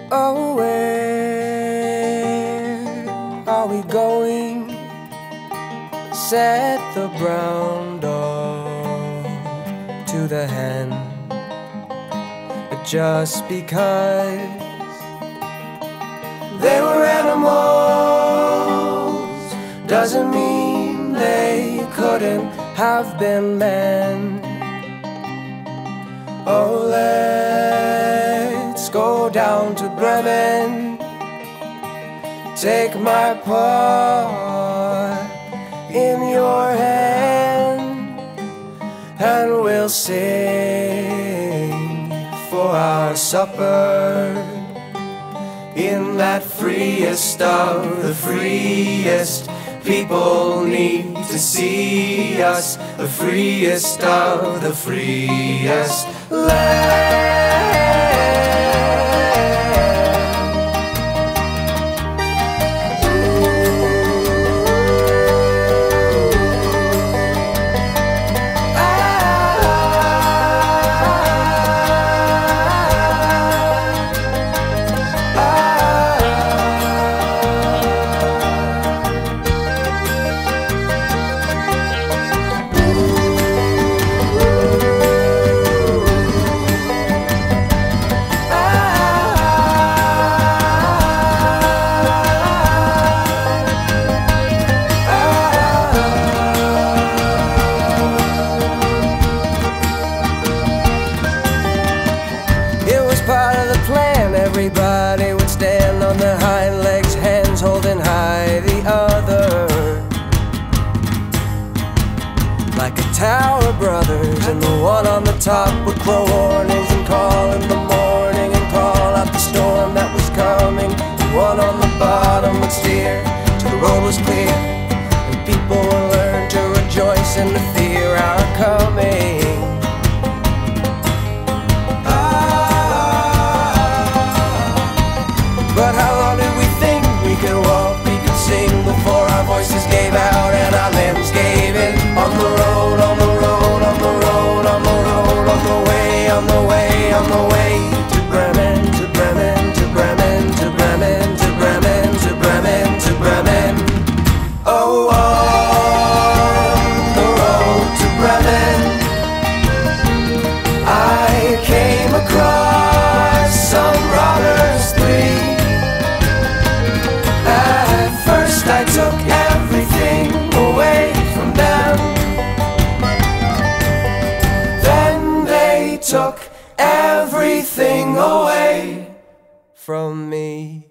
Oh, where are we going? Said the brown dog to the hen. But just because they were animals doesn't mean they couldn't have been men. Oh, let's go down to Bremen, take my part in your hand, and we'll sing for our supper in that freest of the freest. People need to see us, the freest of the freest land. Part of the plan, everybody would stand on their hind legs, hands holding high the other, like a tower of brothers. And the one on the top would crow warnings and call in the morning and call out the storm that was coming. The one on the bottom would steer till the road was clear, and people would learn to rejoice and to fear our coming. But how long did we think we could walk, we could sing, before our voices gave out and our limbs gave in? On the road, on the road, on the road, on the road, on the way, on the way, on the way to Bremen, to Bremen, to Bremen, to Bremen, to Bremen, to Bremen, to Bremen. Oh, on the road to Bremen, I came across some robbers three. I took everything away from them, then they took everything away from me.